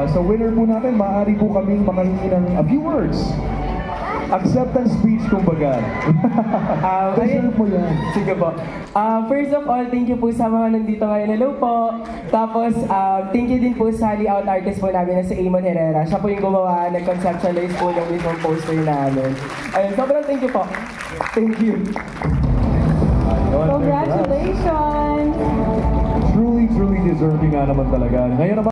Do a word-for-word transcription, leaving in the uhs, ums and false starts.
sa winner po natin, maaari po kaming makahingi ng a few words. Acceptance speech, kumbaga. Um, Deserve mo yan. Sige po. Uh, first of all, thank you po sa mga nandito ngayon. Hello po. Tapos, uh, thank you din po sa layout artist po namin na si Amon Herrera. Siya po yung gumawa, nag-conceptualize po ng mismong poster namin. Ayun, sobrang thank you po. Thank you. Congratulations! Truly, truly deserving nga naman talaga. Ngayon naman,